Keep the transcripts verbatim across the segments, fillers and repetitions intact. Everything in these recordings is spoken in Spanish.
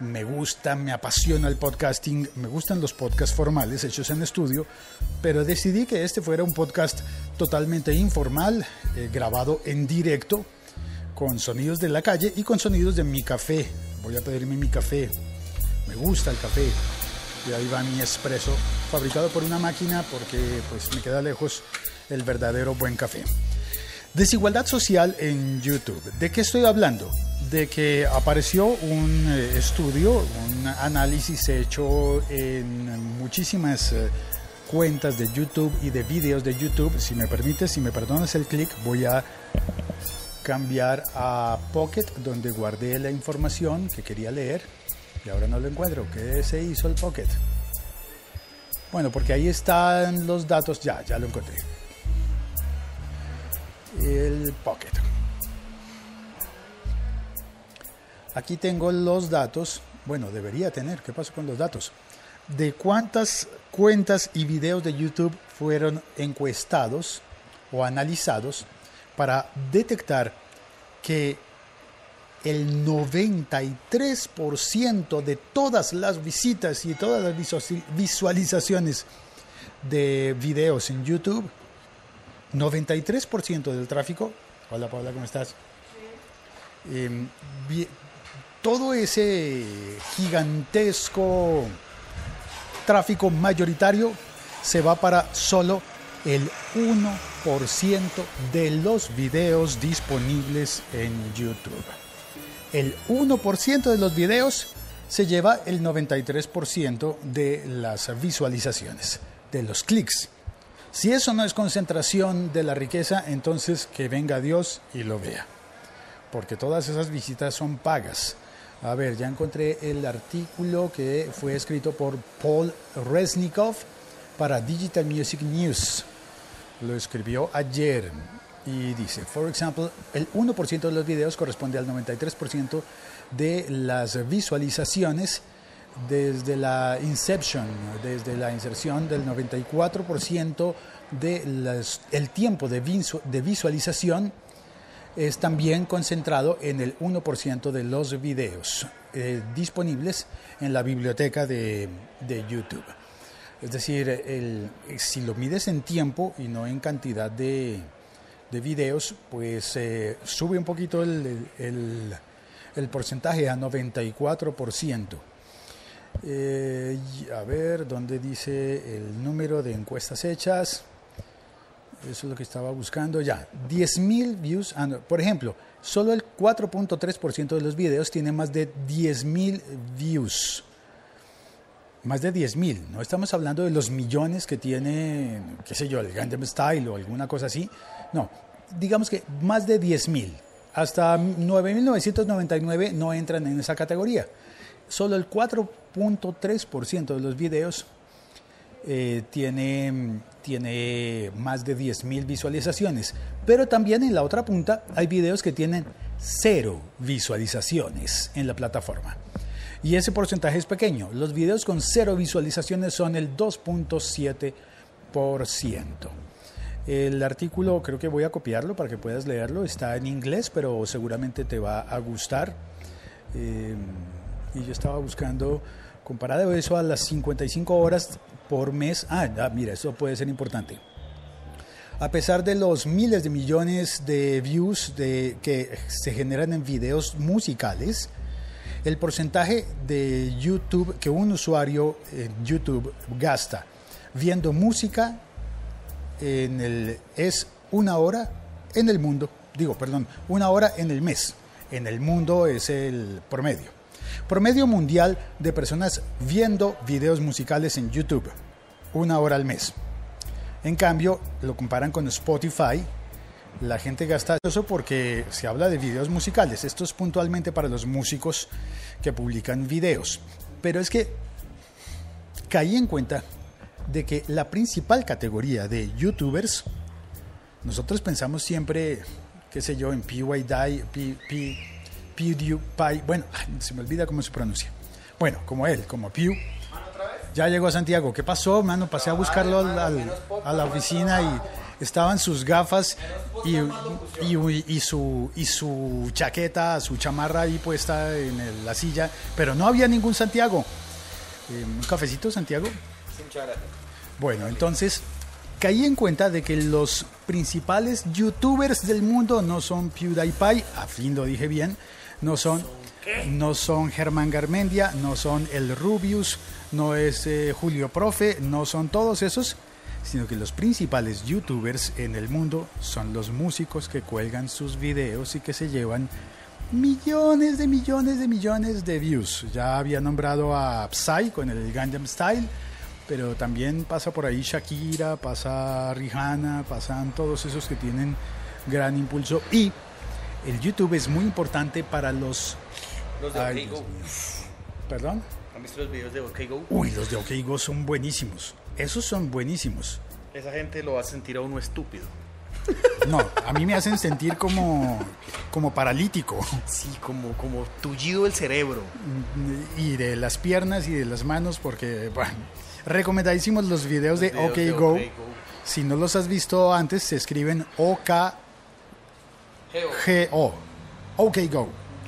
me gusta, me apasiona el podcasting, me gustan los podcasts formales hechos en estudio, pero decidí que este fuera un podcast totalmente informal, eh, grabado en directo, con sonidos de la calle y con sonidos de mi café. Voy a pedirme mi café, me gusta el café, y ahí va mi espresso, fabricado por una máquina porque pues me queda lejos el verdadero buen café. Desigualdad social en YouTube. ¿De qué estoy hablando? De que apareció un eh, estudio, un análisis hecho en muchísimas eh, cuentas de YouTube y de videos de YouTube. Si me permites, si me perdonas el clic, voy a cambiar a Pocket, donde guardé la información que quería leer y ahora no lo encuentro. ¿Qué se hizo el Pocket? Bueno, porque ahí están los datos. Ya, ya lo encontré. El Pocket. Aquí tengo los datos. Bueno, debería tener. ¿Qué pasó con los datos? De cuántas cuentas y videos de YouTube fueron encuestados o analizados para detectar que el noventa y tres por ciento de todas las visitas y todas las visualizaciones de videos en YouTube, noventa y tres por ciento del tráfico, hola Paula, ¿cómo estás? Eh, vi, todo ese gigantesco tráfico mayoritario se va para solo el uno por ciento de los videos disponibles en YouTube. El uno por ciento de los videos se lleva el noventa y tres por ciento de las visualizaciones, de los clics. Si eso no es concentración de la riqueza, entonces que venga Dios y lo vea. Porque todas esas visitas son pagas. A ver, ya encontré el artículo que fue escrito por Paul Resnikoff para Digital Music News. Lo escribió ayer y dice, por ejemplo, el uno por ciento de los videos corresponde al noventa y tres por ciento de las visualizaciones desde la inception, desde la inserción del noventa y cuatro por ciento del tiempo de, visu, de visualización es también concentrado en el uno por ciento de los videos eh, disponibles en la biblioteca de, de YouTube. Es decir, el, si lo mides en tiempo y no en cantidad de, de videos, pues eh, sube un poquito el, el, el porcentaje a noventa y cuatro por ciento. Eh, a ver, ¿dónde dice el número de encuestas hechas? Eso es lo que estaba buscando ya. diez mil views. Ah, no, por ejemplo, solo el cuatro punto tres por ciento de los videos tiene más de diez mil views. Más de diez mil. No estamos hablando de los millones que tiene, qué sé yo, el Gangnam Style o alguna cosa así. No, digamos que más de diez mil. Hasta nueve mil novecientos noventa y nueve no entran en esa categoría. Solo el cuatro punto tres por ciento de los videos eh, tiene, tiene más de diez mil visualizaciones. Pero también en la otra punta hay videos que tienen cero visualizaciones en la plataforma. Y ese porcentaje es pequeño. Los videos con cero visualizaciones son el dos punto siete por ciento. El artículo, creo que voy a copiarlo para que puedas leerlo. Está en inglés, pero seguramente te va a gustar. Eh, y yo estaba buscando, comparado eso a las cincuenta y cinco horas por mes. Ah, ah, mira, eso puede ser importante. A pesar de los miles de millones de views de, que se generan en videos musicales, el porcentaje de YouTube que un usuario en YouTube gasta viendo música en el, es una hora en el mundo, digo, perdón, una hora en el mes. En el mundo es el promedio. Promedio mundial de personas viendo videos musicales en YouTube, una hora al mes. En cambio, lo comparan con Spotify. La gente gasta eso porque se habla de videos musicales. Esto es puntualmente para los músicos que publican videos. Pero es que caí en cuenta de que la principal categoría de youtubers, nosotros pensamos siempre, qué sé yo, en PewDiePie, P, P, PewDiePie, bueno, se me olvida cómo se pronuncia. Bueno, como él, como Pew. Ya llegó a Santiago. ¿Qué pasó, mano? Pasé a buscarlo al, al, a la oficina y estaban sus gafas y, y, y, su, y su chaqueta, su chamarra ahí puesta en el- la silla, pero no había ningún Santiago. Eh, ¿Un cafecito, Santiago? Bueno, entonces caí en cuenta de que los principales youtubers del mundo no son PewDiePie, a fin lo dije bien, no son, no son Germán Garmendia, no son el Rubius, no es eh, Julio Profe, no son todos esos, sino que los principales youtubers en el mundo son los músicos que cuelgan sus videos y que se llevan millones de millones de millones de views. Ya había nombrado a Psy con el Gangnam Style, pero también pasa por ahí Shakira, pasa Rihanna, pasan todos esos que tienen gran impulso. Y el YouTube es muy importante para los... Los de Ay, OK Dios Go. mío. ¿Perdón? ¿Han visto los videos de OK Go? Uy, los de OK Go son buenísimos. Esos son buenísimos. Esa gente lo va a sentir a uno estúpido. No, a mí me hacen sentir como, como paralítico. Sí, como, como tullido el cerebro. Y de las piernas y de las manos, porque, bueno, recomendadísimos los videos de Videos OK de Go. OK Go. Si no los has visto antes, se escriben O K G O. OK Go.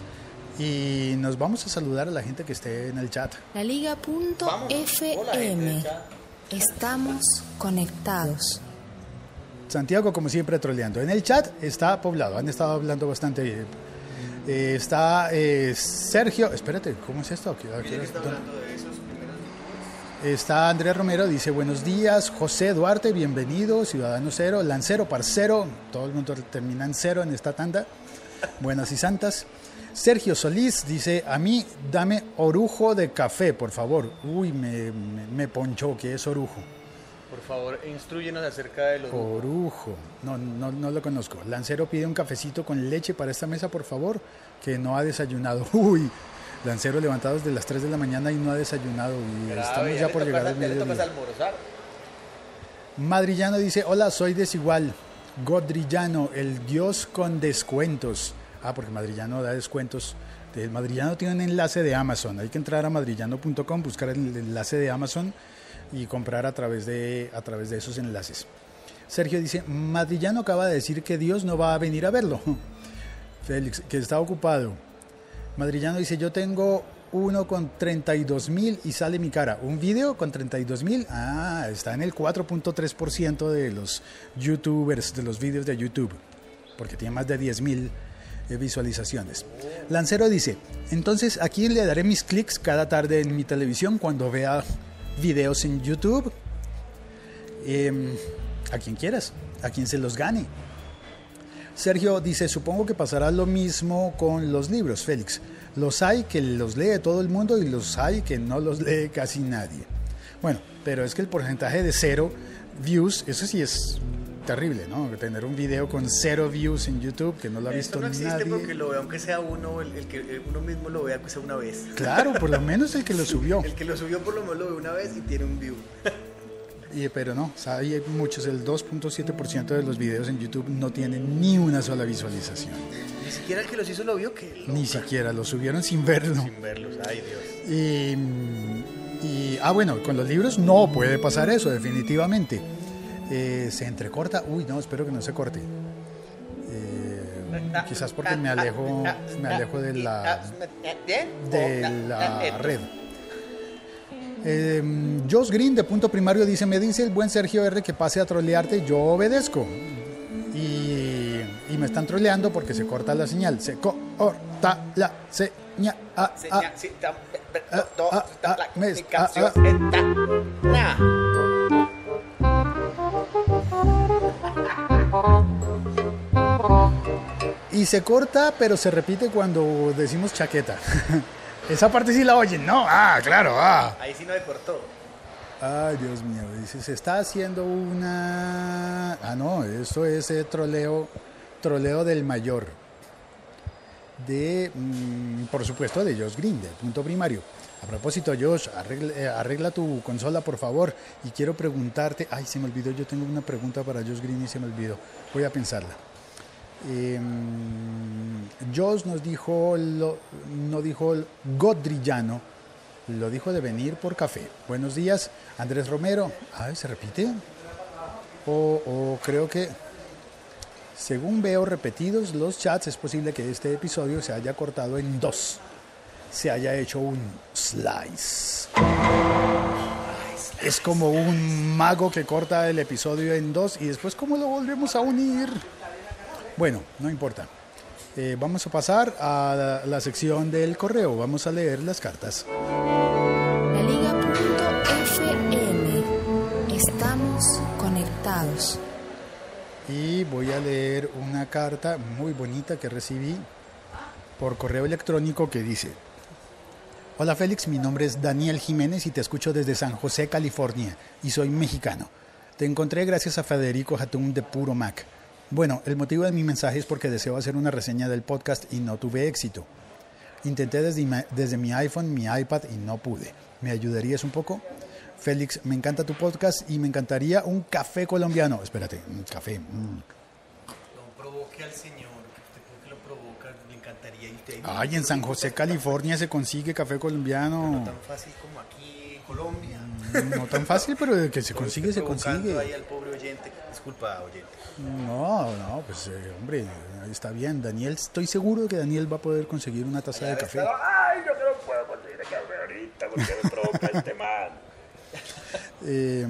Y nos vamos a saludar a la gente que esté en el chat. La Liga punto Vamos. Hola, gente F M. del chat. Estamos conectados. Santiago, como siempre, troleando. En el chat está poblado, han estado hablando bastante bien. Eh, está eh, Sergio, espérate, ¿cómo es esto? Aquí- aquí- Mire que está hablando de esos primeros videos. Está Andrés Romero, dice buenos días. José Duarte, bienvenido. Ciudadano Cero, Lancero, Parcero. Todo el mundo termina en cero en esta tanda. Buenas y santas. Sergio Solís dice, a mí dame orujo de café, por favor. Uy, me, me, me ponchó, ¿qué es orujo? Por favor, instruyenos acerca de los... Orujo, no, no, no lo conozco. Lancero pide un cafecito con leche para esta mesa, por favor, que no ha desayunado. Uy, Lancero levantado desde las tres de la mañana y no ha desayunado. Y Grave, estamos ya ya le por toca- llegar al ya le toca mediodía. almorzar. Madrillano dice, hola, soy desigual. Godrillano, el dios con descuentos. Ah, porque Madrillano da descuentos. El Madrillano tiene un enlace de Amazon. Hay que entrar a madrillano punto com, buscar el enlace de Amazon y comprar a través de, a través de esos enlaces. Sergio dice, Madrillano acaba de decir que Dios no va a venir a verlo. Félix, que está ocupado. Madrillano dice, yo tengo uno con treinta y dos mil y sale mi cara. ¿Un video con treinta y dos mil? Ah, está en el cuatro punto tres por ciento de los youtubers, de los videos de YouTube, porque tiene más de diez mil eh, visualizaciones. Lancero dice, entonces aquí le daré mis clics cada tarde en mi televisión cuando vea videos en YouTube. Eh, a quien quieras, a quien se los gane. Sergio dice, supongo que pasará lo mismo con los libros, Félix. Los hay que los lee todo el mundo y los hay que no los lee casi nadie. Bueno, pero es que el porcentaje de cero views, eso sí es terrible, ¿no? Tener un video con cero views en YouTube que no lo ha visto Esto no existe nadie. porque lo vea, aunque sea uno, el, el que eh, uno mismo lo vea, aunque sea una vez. Claro, por lo menos el que lo subió. El que lo subió por lo menos lo ve una vez y tiene un view. Y, pero no, o sea, hay muchos, el dos punto siete por ciento de los videos en YouTube no tienen ni una sola visualización. Ni siquiera el que los hizo lo vio, que Ni siquiera, lo subieron sin verlo. sin verlos. Ay, Dios. Y, y, ah, bueno, con los libros no puede pasar eso, definitivamente. Eh, se entrecorta, uy, no, espero que no se corte. Eh, quizás porque me alejo, me alejo de la, de la red. Eh, Josh Green de Punto Primario dice, me dice el buen Sergio R que pase a trolearte, yo obedezco. Y, y me están troleando porque se corta la señal. Se corta la señal. Ah, ah, ah, ah, ah, me- ah, ah. Y se corta, pero se repite cuando decimos chaqueta. Esa parte sí la oyen, ¿no? Ah, claro, ah. Ahí sí no me cortó. Ay, Dios mío, dice, se está haciendo una... Ah, no, esto es eh, troleo, troleo del mayor. De, mm, por supuesto, de Josh Green, de Punto Primario. A propósito, Josh, arregla, eh, arregla tu consola, por favor. Y quiero preguntarte... Ay, se me olvidó, yo tengo una pregunta para Josh Green y se me olvidó. Voy a pensarla. Eh, Josh nos dijo, lo, no dijo Godrillano, lo dijo de venir por café. Buenos días, Andrés Romero. Ay, ¿se repite? o, o creo que, según veo repetidos los chats, es posible que este episodio se haya cortado en dos. Se haya hecho un slice. Es como un mago que corta el episodio en dos y después ¿cómo lo volvemos a unir? Bueno, no importa. Eh, vamos a pasar a la, la sección del correo. Vamos a leer las cartas. La Liga punto F M. Estamos conectados. Y voy a leer una carta muy bonita que recibí por correo electrónico que dice: Hola Félix, mi nombre es Daniel Jiménez y te escucho desde San José, California, y soy mexicano. Te encontré gracias a Federico Hatun de Puro Mac. Bueno, el motivo de mi mensaje es porque deseo hacer una reseña del podcast y no tuve éxito. Intenté desde mi, desde mi iPhone, mi iPad y no pude. ¿Me ayudarías un poco? Félix, me encanta tu podcast y me encantaría un café colombiano. Espérate, un café. Mm. No provoque al señor, que usted creo que lo provoca, le encantaría. Y usted, Ay, en San José, California se consigue café colombiano. No tan fácil como aquí en Colombia. No tan fácil, pero de que se consigue, se consigue. Ahí al pobre oyente. Disculpa, oyente. No, no, pues eh, hombre, está bien. Daniel, estoy seguro de que Daniel va a poder conseguir una taza de café. Ay, yo que no puedo conseguir el café ahorita porque me provoca este man. Eh,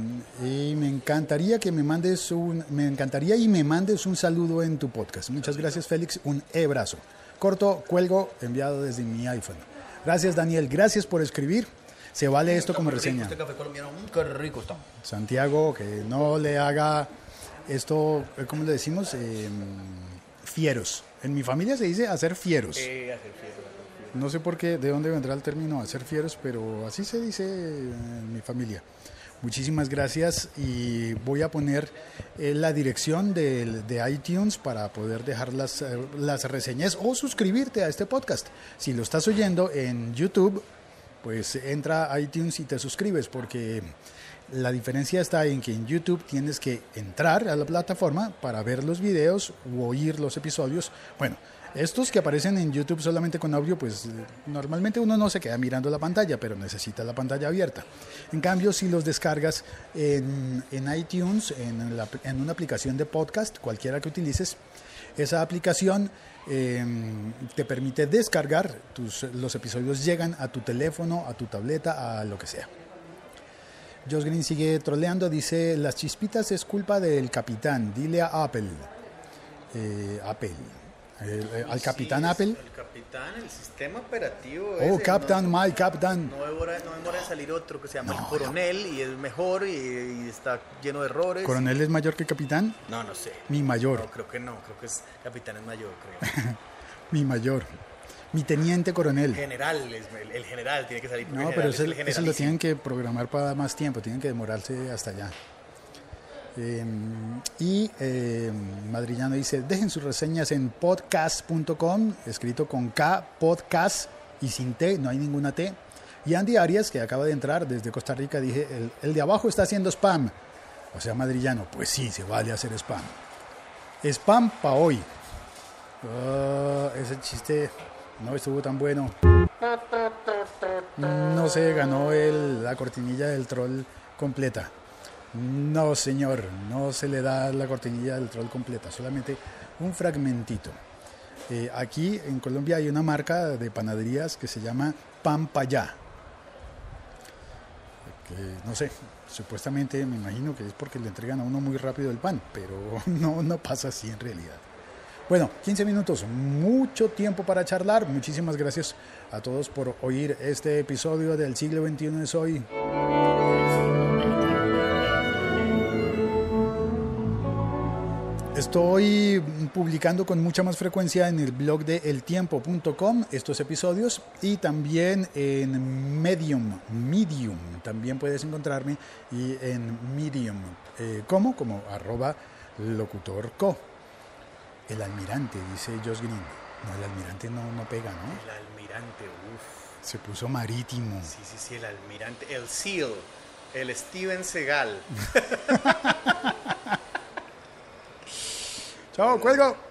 y me encantaría que me mandes un, me encantaría y me mandes un saludo en tu podcast. Muchas gracias, Félix. Un e-brazo. Corto, cuelgo, enviado desde mi iPhone. Gracias, Daniel. Gracias por escribir. Se vale esto como reseña. Este café colombiano, qué rico está. Santiago, que no le haga esto, ¿cómo le decimos? Eh, fieros. En mi familia se dice hacer fieros. Eh, hacer fieros. No sé por qué, de dónde vendrá el término hacer fieros, pero así se dice en mi familia. Muchísimas gracias y voy a poner eh, la dirección de, de iTunes para poder dejar las, eh, las reseñas o suscribirte a este podcast. Si lo estás oyendo en YouTube, pues entra a iTunes y te suscribes, porque la diferencia está en que en YouTube tienes que entrar a la plataforma para ver los videos u oír los episodios. Bueno, estos que aparecen en YouTube solamente con audio, pues normalmente uno no se queda mirando la pantalla, pero necesita la pantalla abierta. En cambio, si los descargas en, en iTunes, en, la, en una aplicación de podcast, cualquiera que utilices, esa aplicación eh, te permite descargar, tus, los episodios llegan a tu teléfono, a tu tableta, a lo que sea. Josh Green sigue troleando, dice: las chispitas es culpa del capitán, dile a Apple. Eh, Apple. El, el, al capitán sí, Apple. El capitán, el sistema operativo. Oh, ese, Captain, no, my Captain. No demora, no demora en salir otro que se llama no, el Coronel no. Y es mejor y, y está lleno de errores. ¿Coronel y... es mayor que capitán? No, no sé. Mi mayor. No, creo que no, creo que es capitán es mayor, creo. Mi mayor. Mi teniente coronel. General, es, el, el general tiene que salir. No, pero eso, eso lo tienen que programar para más tiempo, tienen que demorarse hasta allá. Eh, y eh, Madrillano dice: dejen sus reseñas en podcast punto com, escrito con K, podcast y sin T, no hay ninguna T. Y Andy Arias, que acaba de entrar desde Costa Rica, dije: el, el de abajo está haciendo spam. O sea, Madrillano, pues sí, se vale hacer spam. Spam pa' hoy. Uh, ese chiste no estuvo tan bueno. No se ganó el, la cortinilla del troll completa. No, señor, no se le da la cortinilla del troll completa, solamente un fragmentito. Eh, aquí en Colombia hay una marca de panaderías que se llama Pan Payá. Que, no sé, supuestamente me imagino que es porque le entregan a uno muy rápido el pan, pero no, no pasa así en realidad. Bueno, quince minutos, mucho tiempo para charlar. Muchísimas gracias a todos por oír este episodio del siglo veintiuno es hoy. Estoy publicando con mucha más frecuencia en el blog de el tiempo punto com estos episodios y también en Medium, Medium, también puedes encontrarme y en Medium, eh, ¿cómo? Como arroba locutorco. El almirante, dice Josh Green. No, el almirante no, no pega, ¿no? El almirante, uff. Se puso marítimo. Sí, sí, sí, el almirante. El SEAL, el Steven Seagal. Chao, cuelgo.